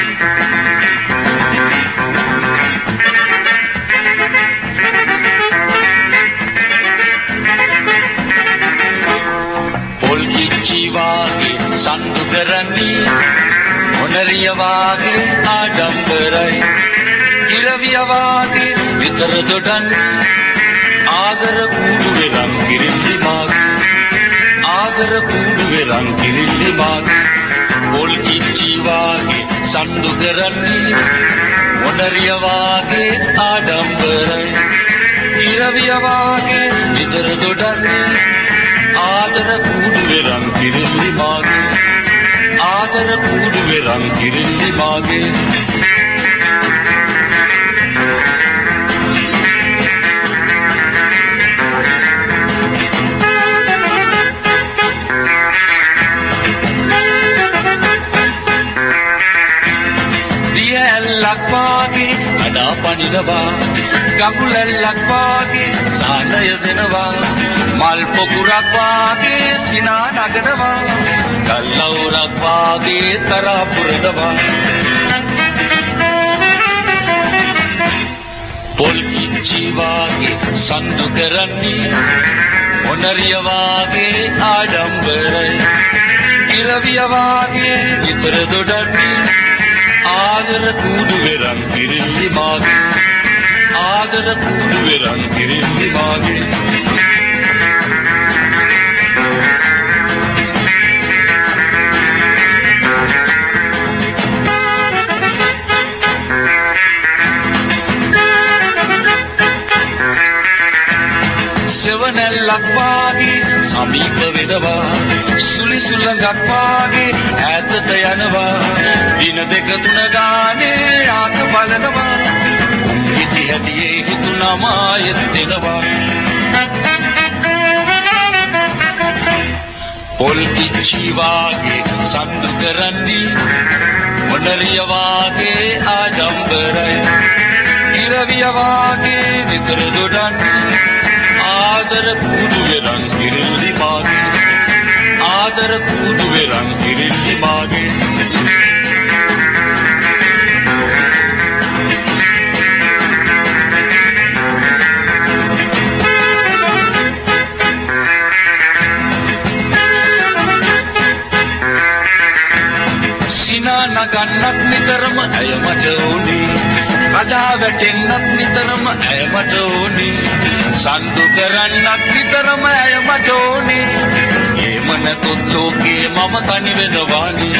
ජීවාගේ සම්දු කරන්නේ මොනරිය වාගේ ආඩම්බරයි ඉරවිය වාගේ විතර දොඩන්නේ ආදර කූඩු වෙලන් කිරිල්ලි මාගේ ආදර කූඩු වෙලන් කිරිල්ලි මාගේ පොල් කිච්චි වාගේ සම්දු කරන්නේ මොනරිය වාගේ ආඩම්බරයි ඉරවිය වාගේ විතර දොඩන්නේ ආදර කූඩු වෙලන් කිරිල්ලි මාගේ ආදර කූඩු වෙලන් කිරිල්ලි මාගේ දියැලක් වාගේ අඩා පනිනවා ගඟුලැල්ලක් වාගේ සානය දෙනවා මල් පොකුරක් වාගේ සිනා නගනවා ගල්ලවුරක් වාගේ තරා පුරනවා පොල් කිච්චි වාගේ සම්දු කරන්නේ මොනරිය වාගේ ආඩම්බරයි ඉරවිය වාගේ විතර දොඩන්නේ ආදර කූඩු වෙලන් කිරිල්ලි මාගේ ආදර කූඩු වෙලන් කිරිල්ලි මාගේ සෙවණැල්ලක් වාගේ සමීප වෙනවා සුලි සුළඟක් වාගේ ඈතට යනවා දින දෙක තුන ගානේ ආක බලනවා ඉති හැටියේ හිතුනමායෙත් දෙනවා පොල් කිච්චි වාගේ සම්දු කරන්නේ මොනරිය වාගේ ආඩම්බරයි ඉරවිය වාගේ විතර දොඩන්නේ ආදර කූඩු වෙලන් කිරිල්ලි මාගේ ආදර කූඩු වෙලන් කිරිල්ලි මාගේ සිනා නගන්නත් නිතරම ඇය මට ඕනේ කඩා වැටෙන්නත් නිතරම ඇය මට ඕනේ සම්දු කරන්නත් නිතරම ඇය මට ඕනේ එහෙම නැතොත් ලෝකේ මම තනි වෙනවානේ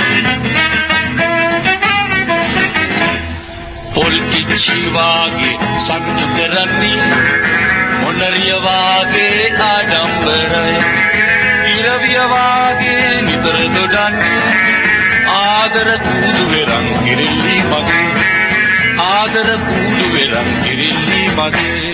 පොල් කිච්චි වාගේ සම්දු කරන්නේ මොනරිය වාගේ ආඩම්බරයි ඉරවිය වාගේ නිතර දොඩන්නේ ආදර කූඩු වෙලන් කිරිල්ලි මගේ ආදර කූඩු වෙලන් කිරිල්ලි මගේ